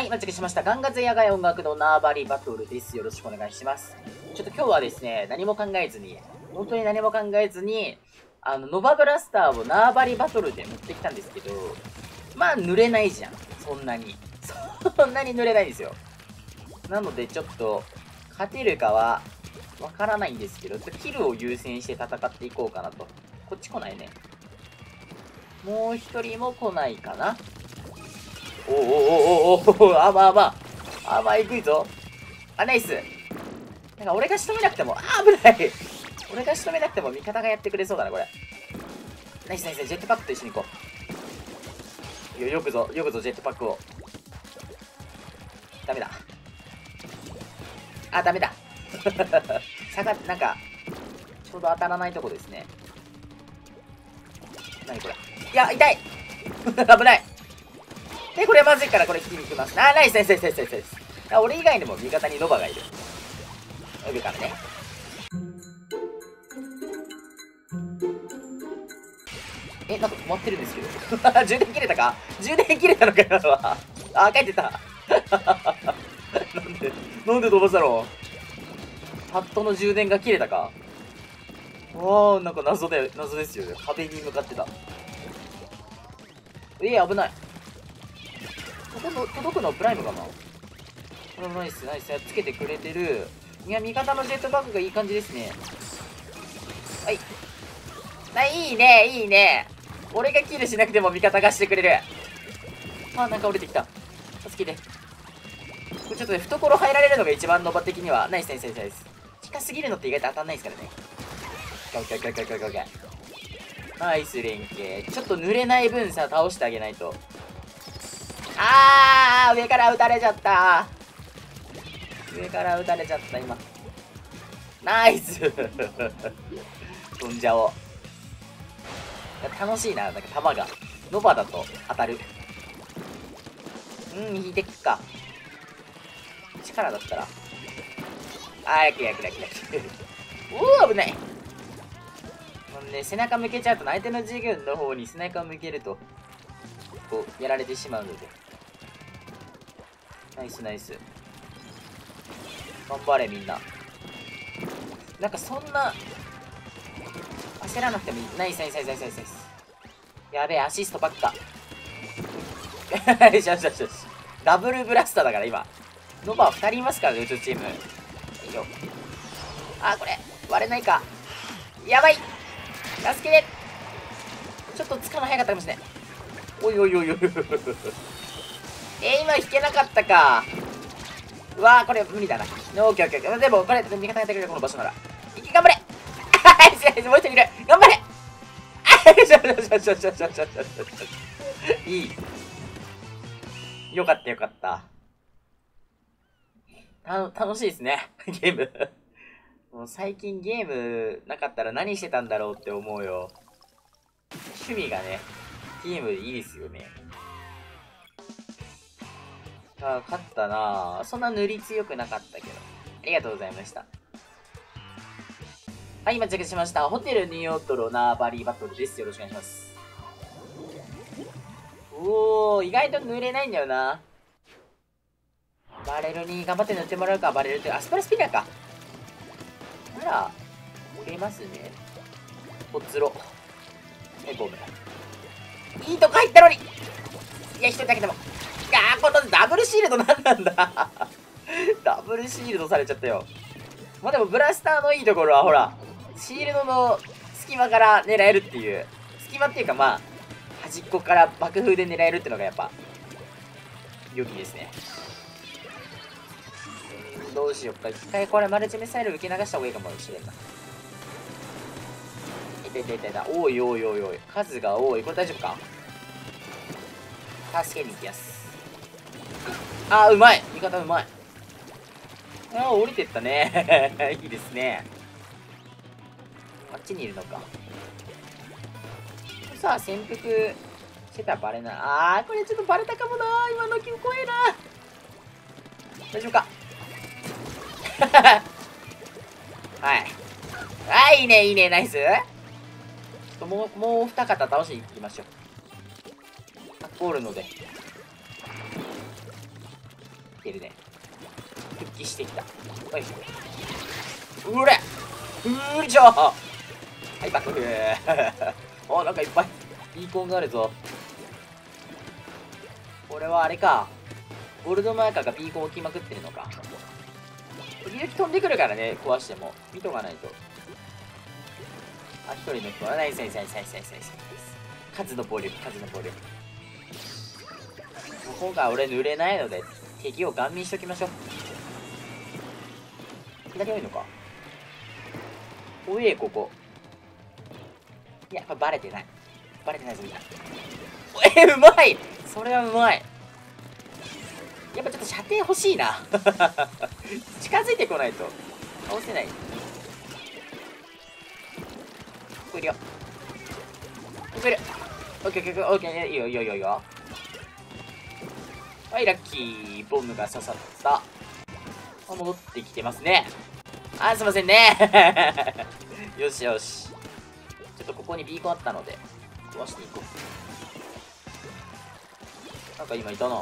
、到着しました。ガンガゼ野外音楽の縄張りバトルです。よろしくお願いします。ちょっと今日はですね、何も考えずに、本当に何も考えずに、ノバブラスターを縄張りバトルで持ってきたんですけど、まあ、濡れないじゃん。そんなに。そんなに濡れないんですよ。なので、ちょっと、勝てるかは、わからないんですけど、キルを優先して戦っていこうかなと。こっち来ないね。もう一人も来ないかな。おおおおおお、あまあまあ。あまあ、行くぞ。あ、ナイス。なんか俺が仕留めなくても、危ない。俺が仕留めなくても味方がやってくれそうだな、これ。ナイスナイス、ジェットパックと一緒に行こう。よくぞ、ジェットパックを。ダメだ。あ、ダメだ。なんか、ちょうど当たらないとこですね。何これ。いや、痛い危ない。これはまずいから、これ引きに行きます。ナイスナイスナイスナイスナイス。俺以外にも味方にノバがいる。上からね。なんか止まってるんですけど。充電切れたか？充電切れたのかよ。帰ってた。なんで飛ばしたの？パッドの充電が切れたか？なんか謎ですよね。壁に向かってた。危ない。届くのプライムかな？ナイス、ナイス。つけてくれてる。いや、味方のジェットバックがいい感じですね。はい。いいね、いいね。俺がキルしなくても味方がしてくれる。なんか降りてきた。助けて。これちょっとね、懐入られるのが一番ノバ的には。ナイスナイスナイスナイス。近すぎるのって意外と当たんないですからね。オッケーオッケーオッケーオッケーオッケー。ナイス連携。ちょっと濡れない分さ、倒してあげないと。上から撃たれちゃった。上から撃たれちゃった、今。ナイス飛んじゃおう。楽しいな、なんか弾が。ノバだと当たる。引いてくか。力だったら。危ない。背中向けちゃうと、相手のジグの方に背中を向けると、こう、やられてしまうので。ナイスナイス。頑張れ、みんな。なんかそんな、焦らなくてもいい。ナイスナイスナイスナイスナイス。やべえ、アシストばっか。よしよしよしよし。ダブルブラスターだから今。ノバは2人いますからね、うちのチーム。いいよ。これ、割れないか。やばい。助けて。ちょっとつかの早かったかもしれない。おいおいおいおい。今引けなかったか。これ無理だな。オッケーオッケー。でも、これ、味方がやってくれるこの場所なら。頑張れもう一人いる。頑張れいい。よかったよかった。楽しいですね。ゲーム。もう最近ゲームなかったら何してたんだろうって思うよ。趣味がね、ゲームでいいですよね。勝ったなぁ。そんな塗り強くなかったけど。ありがとうございました。はい、今着しました。ホテルニューオートロ縄張りバトルです。よろしくお願いします。意外と塗れないんだよな。バレルに頑張って塗ってもらうか。バレルって、スプラスピナーか。なら、塗れますね。ほつろ。ボム。いいとこ入ったのに。いや、一人だけでも。このダブルシールド何なんだダブルシールドされちゃったよ。でもブラスターのいいところはほら、シールドの隙間から狙えるっていう。隙間っていうか端っこから爆風で狙えるってのがやっぱ、良きですね。どうしよっか。一回これマルチミサイル受け流した方がいいかもしれんな。いた。おい。数が多い。これ大丈夫か？助けに行きやす。うまい。味方うまい。降りてったね。いいですね。あっちにいるのか。さあ、潜伏してたらバレない。これちょっとバレたかもな。今の急怖えな。大丈夫か。はい。いいね。ナイス。ちょっともう二方倒しに行きましょう。ゴールので。 てるね。復帰してきた。おい。うれうりちょはい、バックフお、なんかいっぱいビーコンがあるぞ。これはあれか。ゴールドマーカーがビーコン置きまくってるのか。時々飛んでくるからね、壊しても。見とかないと。あ、一人の人はナイスナイスナイスナイスナイスナイス。数の暴力、数の暴力。今回俺濡れないので、敵をガン見しときましょう。左多いのか。おえ、ここ。いや、これバレてない。バレてないぞ、みんな。うまいそれはうまい。やっぱちょっと射程欲しいな。近づいてこないと倒せない。来るよ。来る。オッケーオッケーオッケー。いいよいいよいいよいいよ。はい、ラッキー。ボムが刺さった。あ、戻ってきてますね。あ、すいませんね。よしよし。ちょっとここにビーコンあったので、壊していこう。なんか今いたな。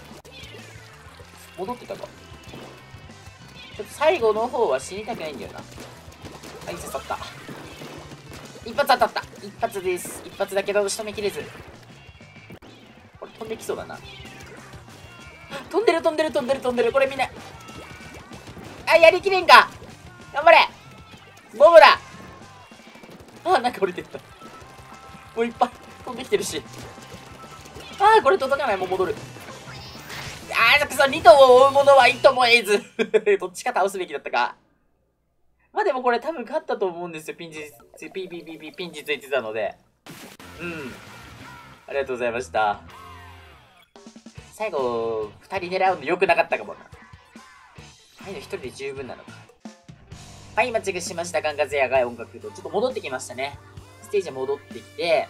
戻ってたか。ちょっと最後の方は死にたくないんだよな。はい、刺さった。一発当たった。一発です。一発だけど仕留めきれず。これ飛んできそうだな。飛んでる飛んでる飛んでる飛んでる。これみんな。あ、やりきれんか。頑張れ。ボムだ。あ、なんか降りてった。もういっぱい飛んできてるし。あー、これ届かない。もう戻る。あー、くそ、2頭を追うものは1頭も得ず。どっちか倒すべきだったか。まあでもこれ多分勝ったと思うんですよ。ピンチついてたので。うん。ありがとうございました。最後、2人狙うの良くなかったかもな。はい、1人で十分なのか。はい、間違いしました。ガンガゼ野外音楽と。ちょっと戻ってきましたね。ステージ戻ってきて。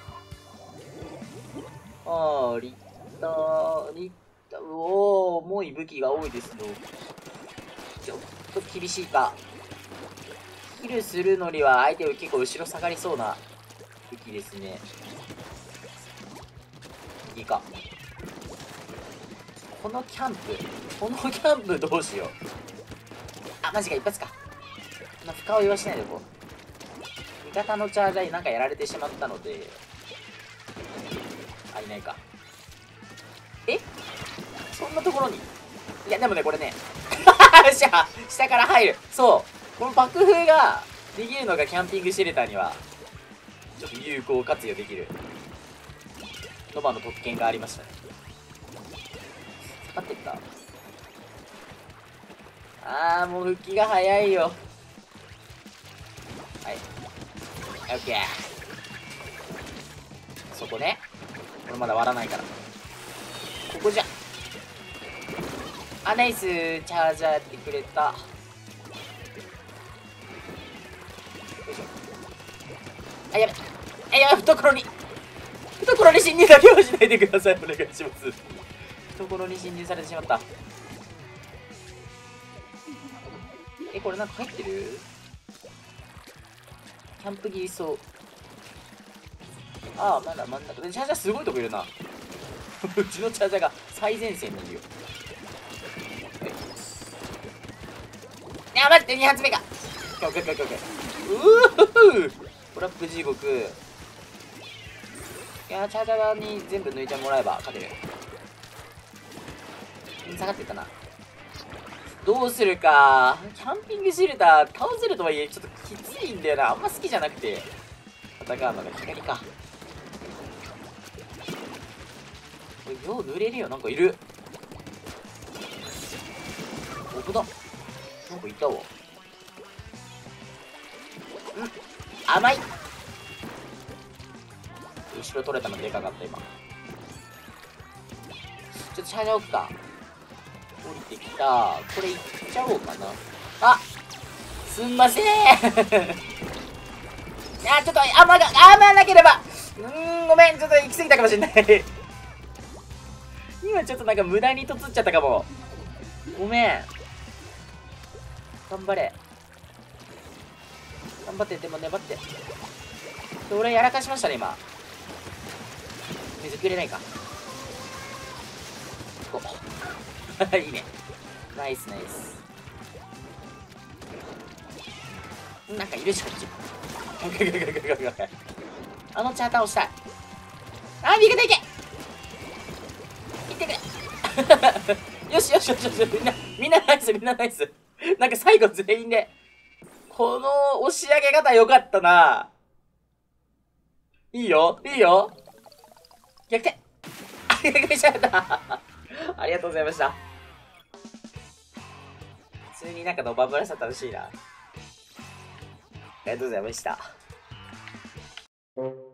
リッター、おー、重い武器が多いですよ。ちょっと厳しいか。キルするのには相手を結構後ろ下がりそうな武器ですね。いいか。このキャンプどうしよう。あ、マジか、一発か。深追いはしないでおこう。味方のチャージャーになんかやられてしまったので。あ、いないか。え、そんなところに。いや、でもね、これね。よっしゃ、下から入る。そう。この爆風ができるのがキャンピングシェルターには、ちょっと有効活用できる。ノバの特権がありましたね。下がってった。あー、もう復帰が早いよ。はい。オッケー。そこね。これまだ割らないから。ここじゃ。あ、ナイス。チャージャーやってくれた。よいしょ。あ、やべ。あ、やべ、懐に侵入だけはしないでください。お願いします。懐に侵入されてしまった。これなんか入ってる？キャンプギリそう。ああ、まだ真ん中でチャージャーすごいとこいるな。うちのチャージャーが最前線にいるよ。いや、待って、2発目か。オッケーオッケーオッケー。うートラップ地獄。いや、チャージャーに全部抜いてもらえば勝てる。下がってったな。どうするか。キャンピングシェルター倒せるとはいえちょっときついんだよな。あんま好きじゃなくて戦うのが。左か。これよう濡れるよ。なんかいる。危な。なんかいたわ。甘い。後ろ取れたのでかかった。今ちょっとチャージャー置くか。降りてきた。これいっちゃおうかな。あ、すんません。いや、ちょっと甘なければ。ごめん、ちょっと行き過ぎたかもしれない。今ちょっとなんか無駄にとつっちゃったかも。ごめん。頑張れ。頑張って。でも粘って。俺やらかしましたね今。水くれないか。こういいね。 ナイスナイス。なんかいるし、こっち。あのチャーターをしたい。あ、右手いけ、いってくれ。よしよしよしよし、みんなナイス、みんなナイス。なんか最後全員で。この押し上げ方良かったな。いいよ、いいよ。逆転。あ、逆転しちゃった。ありがとうございました。普通になんかノバブラしたら楽しいな。ありがとうございました。